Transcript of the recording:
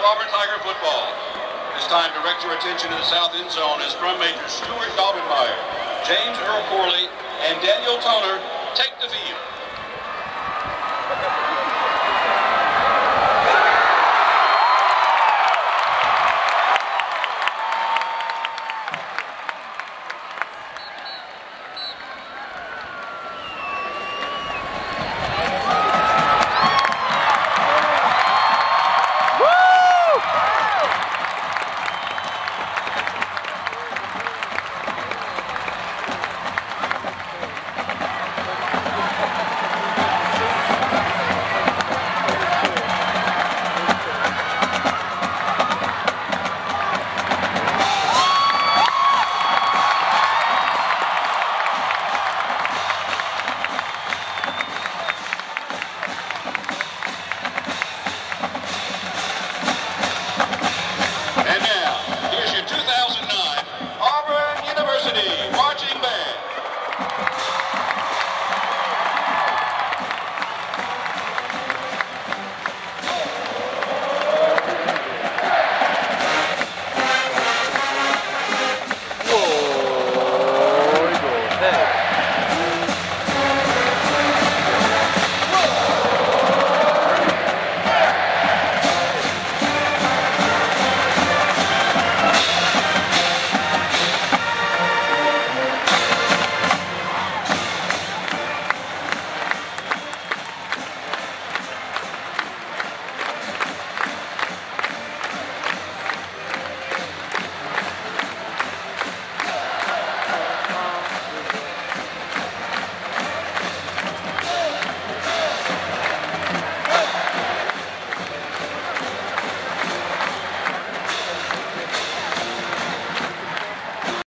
Auburn Tiger football. It's time to direct your attention to the south end zone as Scrum Major Stuart Daubenmeyer, James Earl Corley, and Daniel Toner take the field.